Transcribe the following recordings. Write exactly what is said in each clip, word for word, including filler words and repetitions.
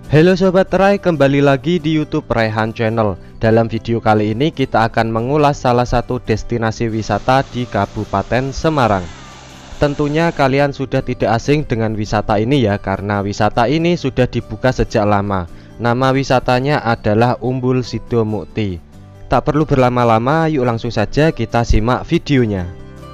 Halo Sobat Rai, kembali lagi di YouTube Raihan Channel. Dalam video kali ini kita akan mengulas salah satu destinasi wisata di Kabupaten Semarang. Tentunya kalian sudah tidak asing dengan wisata ini ya, karena wisata ini sudah dibuka sejak lama. Nama wisatanya adalah Umbul Sidomukti. Tak perlu berlama-lama, yuk langsung saja kita simak videonya.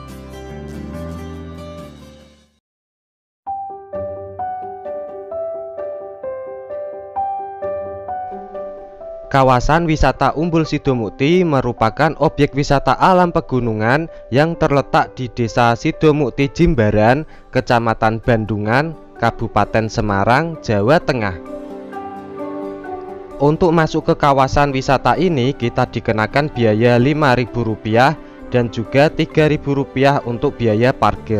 Kawasan wisata Umbul Sidomukti merupakan objek wisata alam pegunungan yang terletak di Desa Sidomukti Jimbaran, Kecamatan Bandungan, Kabupaten Semarang, Jawa Tengah. Untuk masuk ke kawasan wisata ini kita dikenakan biaya lima ribu rupiah dan juga tiga ribu rupiah untuk biaya parkir.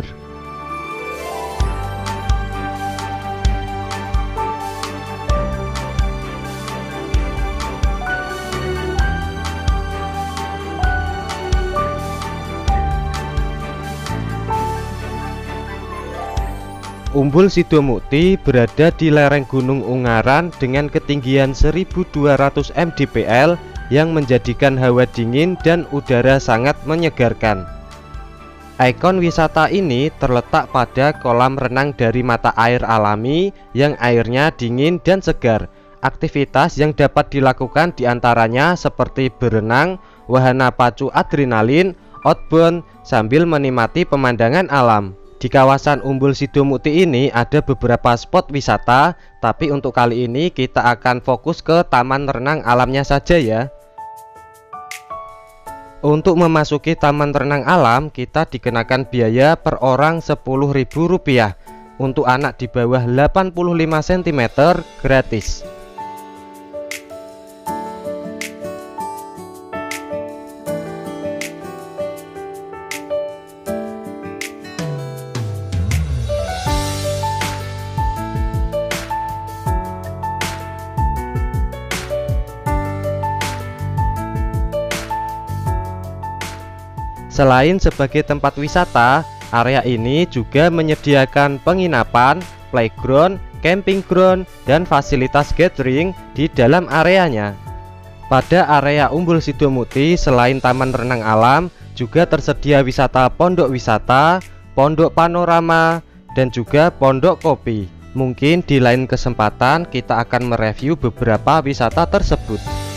Umbul Sidomukti berada di lereng Gunung Ungaran dengan ketinggian seribu dua ratus mdpl yang menjadikan hawa dingin dan udara sangat menyegarkan. Ikon wisata ini terletak pada kolam renang dari mata air alami yang airnya dingin dan segar. Aktivitas yang dapat dilakukan diantaranya seperti berenang, wahana pacu adrenalin, outbound, sambil menikmati pemandangan alam. Di kawasan Umbul Sidomukti ini ada beberapa spot wisata, tapi untuk kali ini kita akan fokus ke taman renang alamnya saja ya. Untuk memasuki taman renang alam kita dikenakan biaya per orang sepuluh ribu rupiah. Untuk anak di bawah delapan puluh lima sentimeter gratis. Selain sebagai tempat wisata, area ini juga menyediakan penginapan, playground, camping ground, dan fasilitas gathering di dalam areanya. Pada area Umbul Sidomukti selain taman renang alam, juga tersedia wisata pondok wisata, pondok panorama, dan juga pondok kopi. Mungkin di lain kesempatan kita akan mereview beberapa wisata tersebut.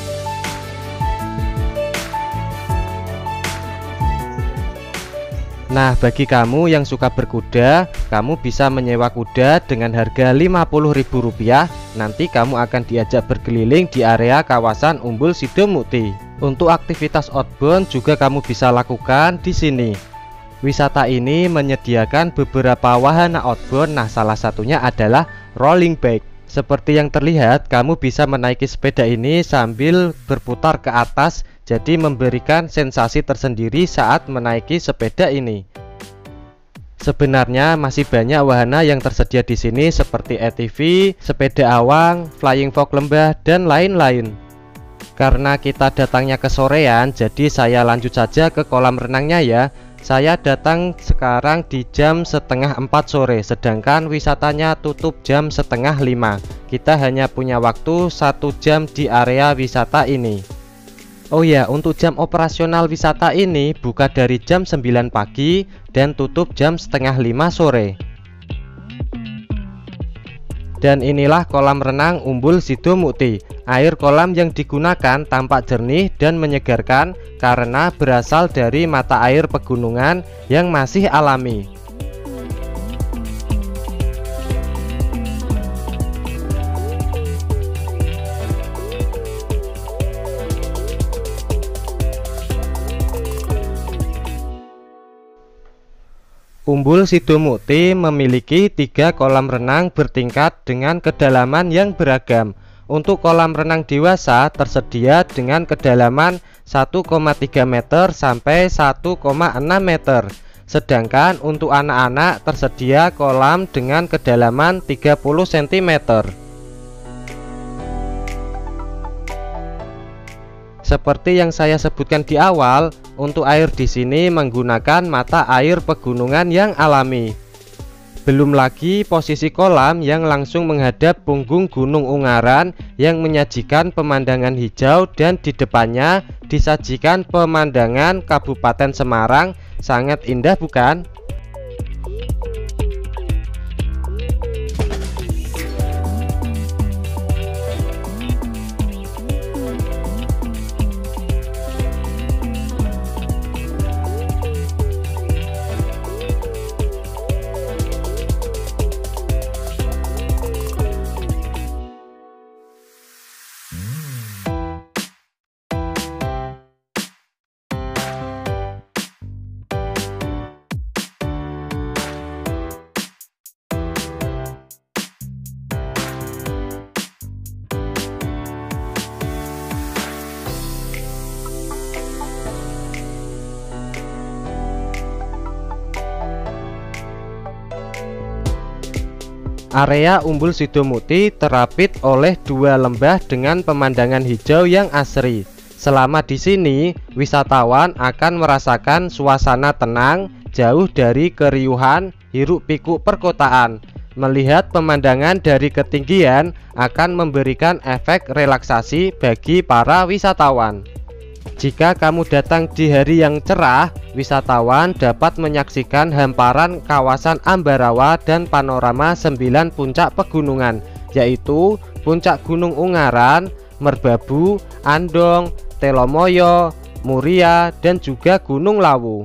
Nah, bagi kamu yang suka berkuda, kamu bisa menyewa kuda dengan harga lima puluh ribu rupiah. Nanti kamu akan diajak berkeliling di area kawasan Umbul Sidomukti. Untuk aktivitas outbound juga kamu bisa lakukan di sini. Wisata ini menyediakan beberapa wahana outbound. Nah, salah satunya adalah rolling bike. Seperti yang terlihat, kamu bisa menaiki sepeda ini sambil berputar ke atas. Jadi memberikan sensasi tersendiri saat menaiki sepeda ini. Sebenarnya masih banyak wahana yang tersedia di sini seperti A T V, sepeda awang, flying fox lembah, dan lain-lain. Karena kita datangnya ke sorean, jadi saya lanjut saja ke kolam renangnya ya. Saya datang sekarang di jam setengah empat sore, sedangkan wisatanya tutup jam setengah lima. Kita hanya punya waktu satu jam di area wisata ini. Oh ya, untuk jam operasional wisata ini buka dari jam sembilan pagi dan tutup jam setengah lima sore. Dan inilah kolam renang Umbul Sidomukti. Air kolam yang digunakan tampak jernih dan menyegarkan karena berasal dari mata air pegunungan yang masih alami. Umbul Sidomukti memiliki tiga kolam renang bertingkat dengan kedalaman yang beragam. Untuk kolam renang dewasa tersedia dengan kedalaman satu koma tiga meter sampai satu koma enam meter. Sedangkan untuk anak-anak tersedia kolam dengan kedalaman tiga puluh sentimeter. Seperti yang saya sebutkan di awal, untuk air di sini menggunakan mata air pegunungan yang alami. Belum lagi posisi kolam yang langsung menghadap punggung Gunung Ungaran yang menyajikan pemandangan hijau, dan di depannya disajikan pemandangan Kabupaten Semarang. Sangat indah bukan? Area Umbul Sidomukti terapit oleh dua lembah dengan pemandangan hijau yang asri. Selama di sini, wisatawan akan merasakan suasana tenang, jauh dari keriuhan hiruk-pikuk perkotaan. Melihat pemandangan dari ketinggian akan memberikan efek relaksasi bagi para wisatawan. Jika kamu datang di hari yang cerah, wisatawan dapat menyaksikan hamparan kawasan Ambarawa dan panorama sembilan puncak pegunungan, yaitu Puncak Gunung Ungaran, Merbabu, Andong, Telomoyo, Muria, dan juga Gunung Lawu.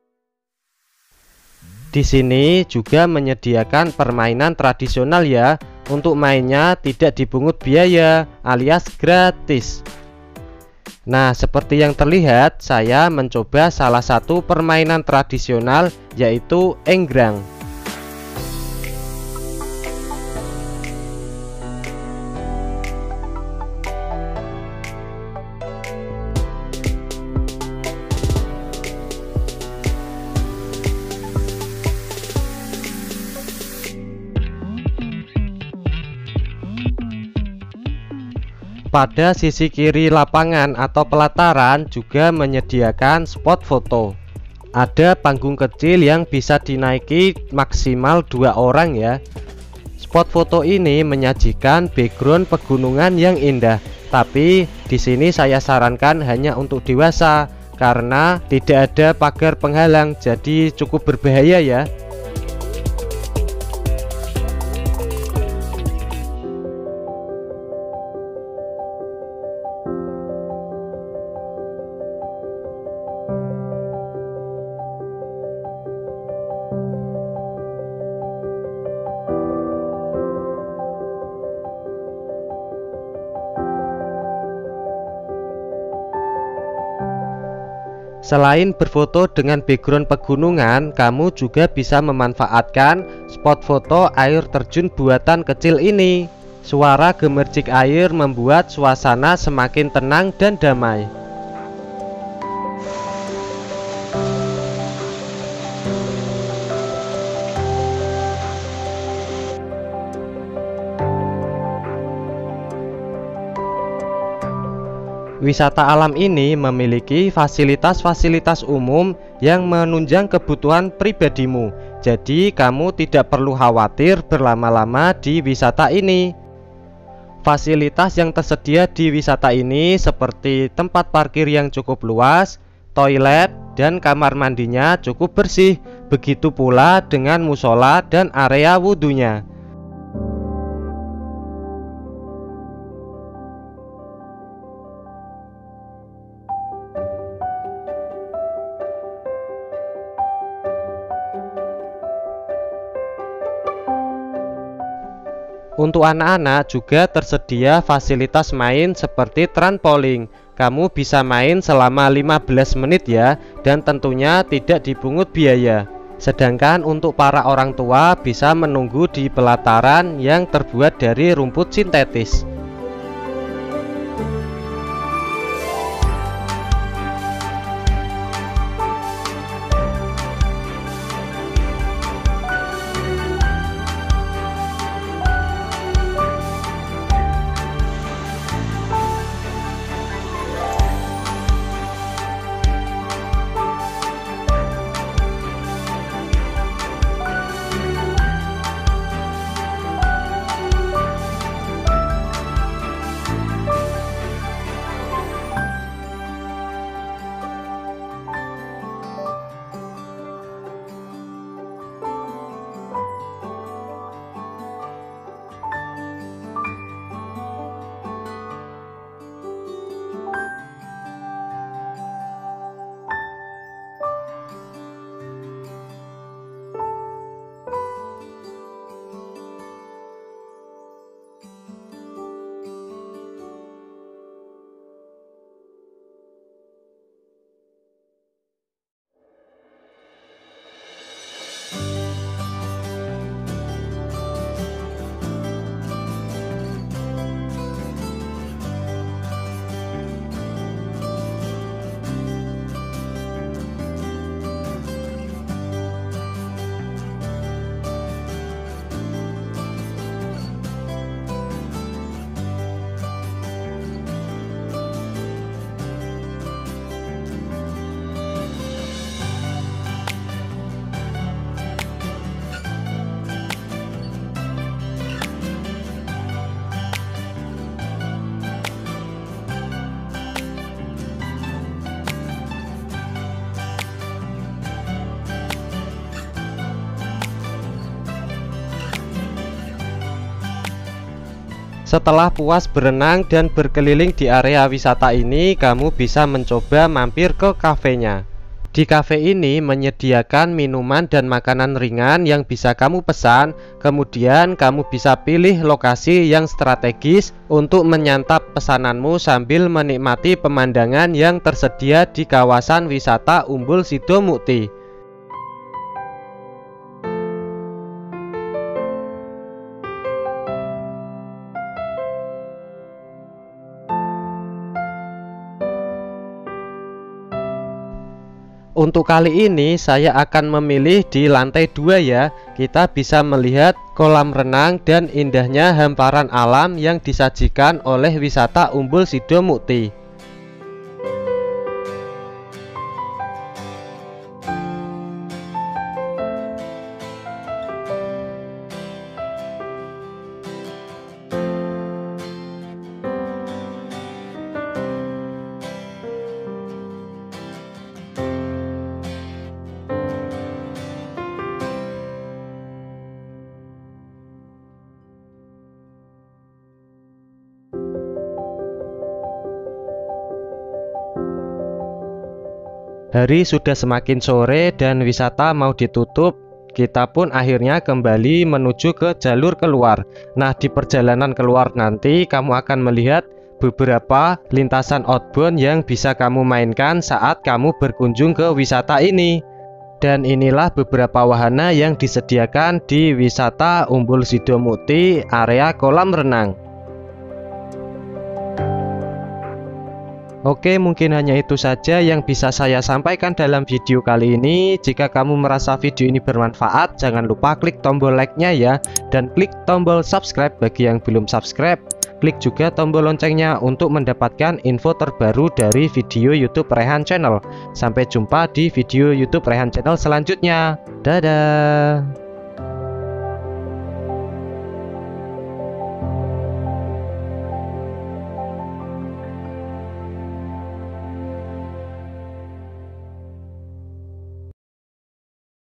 Di sini juga menyediakan permainan tradisional ya. Untuk mainnya tidak dipungut biaya alias gratis. Nah, seperti yang terlihat, saya mencoba salah satu permainan tradisional, yaitu enggrang. Pada sisi kiri lapangan atau pelataran juga menyediakan spot foto. Ada panggung kecil yang bisa dinaiki maksimal dua orang ya. Spot foto ini menyajikan background pegunungan yang indah, tapi di sini saya sarankan hanya untuk dewasa karena tidak ada pagar penghalang, jadi cukup berbahaya ya. Selain berfoto dengan background pegunungan, kamu juga bisa memanfaatkan spot foto air terjun buatan kecil ini. Suara gemercik air membuat suasana semakin tenang dan damai. Wisata alam ini memiliki fasilitas-fasilitas umum yang menunjang kebutuhan pribadimu. Jadi kamu tidak perlu khawatir berlama-lama di wisata ini. Fasilitas yang tersedia di wisata ini seperti tempat parkir yang cukup luas, toilet, dan kamar mandinya cukup bersih. Begitu pula dengan musola dan area wudhunya. Untuk anak-anak juga tersedia fasilitas main seperti trampolin. Kamu bisa main selama lima belas menit ya, dan tentunya tidak dipungut biaya. Sedangkan untuk para orang tua bisa menunggu di pelataran yang terbuat dari rumput sintetis. Setelah puas berenang dan berkeliling di area wisata ini, kamu bisa mencoba mampir ke kafenya. Di kafe ini menyediakan minuman dan makanan ringan yang bisa kamu pesan. Kemudian kamu bisa pilih lokasi yang strategis untuk menyantap pesananmu sambil menikmati pemandangan yang tersedia di kawasan wisata Umbul Sidomukti. Untuk kali ini saya akan memilih di lantai dua ya. Kita bisa melihat kolam renang dan indahnya hamparan alam yang disajikan oleh wisata Umbul Sidomukti. Hari sudah semakin sore dan wisata mau ditutup. Kita pun akhirnya kembali menuju ke jalur keluar. Nah, di perjalanan keluar nanti kamu akan melihat beberapa lintasan outbound yang bisa kamu mainkan saat kamu berkunjung ke wisata ini. Dan inilah beberapa wahana yang disediakan di wisata Umbul Sidomukti area kolam renang. Oke, mungkin hanya itu saja yang bisa saya sampaikan dalam video kali ini. Jika kamu merasa video ini bermanfaat, jangan lupa klik tombol like-nya ya, dan klik tombol subscribe bagi yang belum subscribe. Klik juga tombol loncengnya untuk mendapatkan info terbaru dari video YouTube Rehan Channel. Sampai jumpa di video YouTube Rehan Channel selanjutnya. Dadah.